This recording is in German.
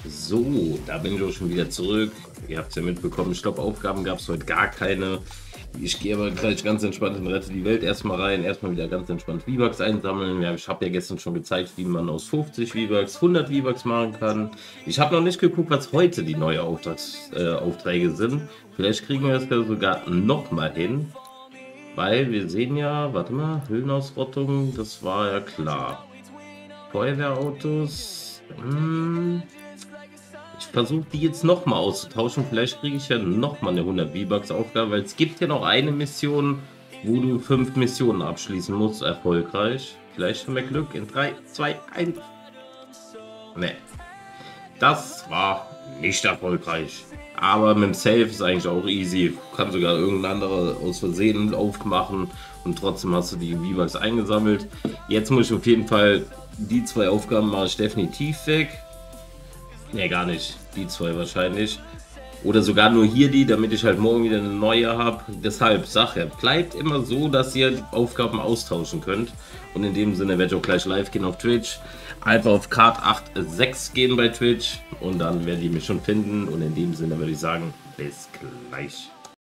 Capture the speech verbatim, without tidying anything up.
So, da bin ich auch schon wieder zurück. Ihr habt es ja mitbekommen, Stoppaufgaben gab es heute gar keine. Ich gehe aber gleich ganz entspannt in Rette die Welt erstmal rein. Erstmal wieder ganz entspannt V-Bucks einsammeln. Ja, ich habe ja gestern schon gezeigt, wie man aus fünfzig V-Bucks hundert V-Bucks machen kann. Ich habe noch nicht geguckt, was heute die neuen Auftrags, äh, Aufträge sind. Vielleicht kriegen wir das ja sogar nochmal hin. Weil wir sehen ja, warte mal, Höhlenausrottung, das war ja klar. Feuerwehrautos, hm, ich versuche die jetzt nochmal auszutauschen. Vielleicht kriege ich ja nochmal eine hundert V-Bucks Aufgabe, weil es gibt ja noch eine Mission, wo du fünf Missionen abschließen musst, erfolgreich. Vielleicht haben wir Glück in drei, zwei, eins. Ne, das war nicht erfolgreich. Aber mit dem Safe ist eigentlich auch easy. Kann sogar irgendein anderer aus Versehen aufmachen und trotzdem hast du die V-Bucks eingesammelt. Jetzt muss ich auf jeden Fall, die zwei Aufgaben mache ich definitiv weg. Ne, gar nicht. Die zwei wahrscheinlich. Oder sogar nur hier die, damit ich halt morgen wieder eine neue habe. Deshalb, Sache, bleibt immer so, dass ihr die Aufgaben austauschen könnt. Und in dem Sinne werde ich auch gleich live gehen auf Twitch. Einfach auf Card acht sechs gehen bei Twitch. Und dann werdet ihr mich schon finden. Und in dem Sinne würde ich sagen, bis gleich.